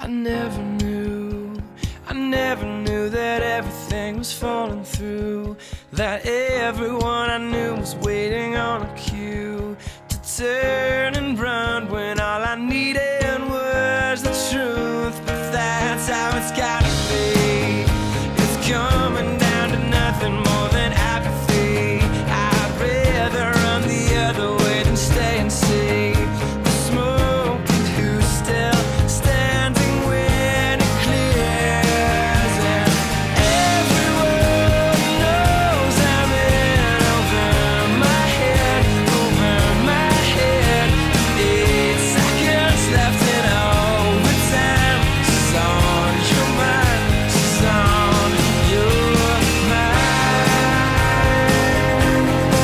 I never knew that everything was falling through, that everyone I knew was waiting on a cue to turn and run when all I needed was the truth. But that's how it's gotta be. It's coming down to nothing more than apathy. I'd rather run the other way than stay and see the smoke and who's still standing when it clears. And everyone knows I'm in over my head, over my head. 8 seconds left in overtime. She's on your mind, she's on your mind.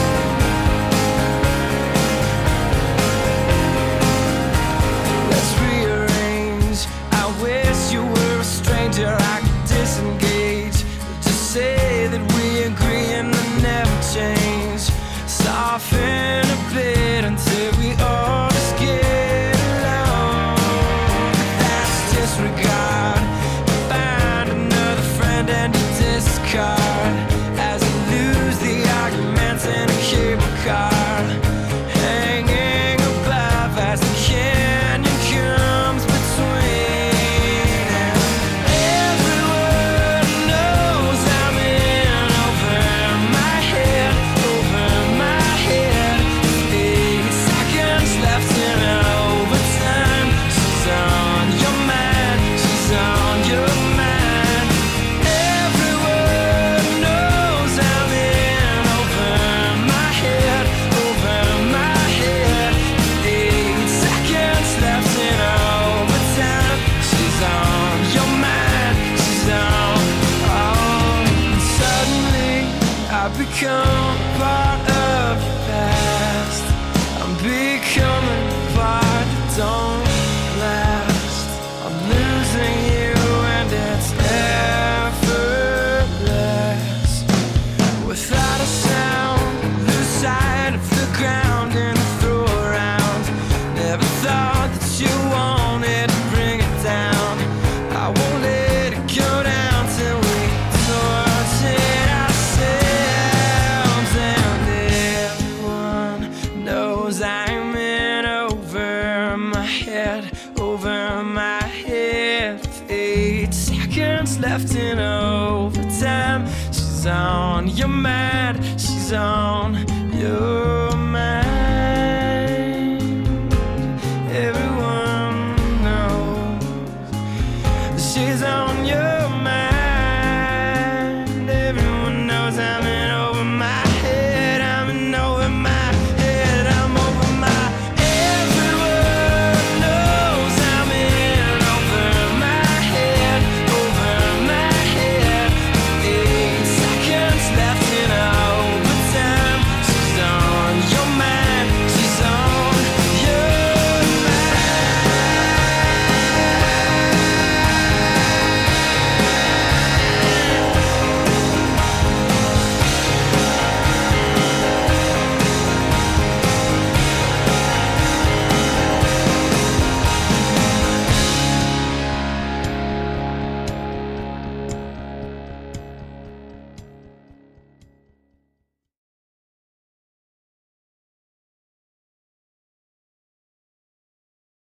Let's rearrange. I wish you were a stranger I could disengage. Just say that we agree and then never change. Soften a bit until we all just get along. That's disregard. Find another friend and you discard as you lose the arguments in a cable car, hanging above as the canyon comes between. And everyone knows I'm in over my head, over my head. 8 seconds left in overtime. She's on your mind, she's on your mind. Everyone knows I'm in over my head, over my head. 8 seconds left in overtime. She's on your mind, she's on. Suddenly I become part of the past. I'm becoming a part that don't last. I'm losing you and it's effortless. Without a sound, lose sight of the ground and throw around. Never thought that you wanted to bring it down. I won't let it go down till we torture ourselves. And everyone knows I'm in over my head, over my head. 8 seconds left in overtime. She's on your mind, she's on